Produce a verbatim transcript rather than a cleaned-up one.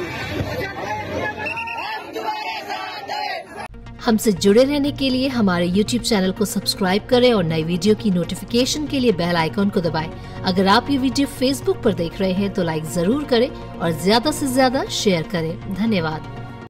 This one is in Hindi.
हमसे जुड़े रहने के लिए हमारे यूट्यूब चैनल को सब्सक्राइब करें और नई वीडियो की नोटिफिकेशन के लिए बेल आइकॉन को दबाएं। अगर आप ये वीडियो फेसबुक पर देख रहे हैं तो लाइक जरूर करें और ज्यादा से ज्यादा शेयर करें। धन्यवाद।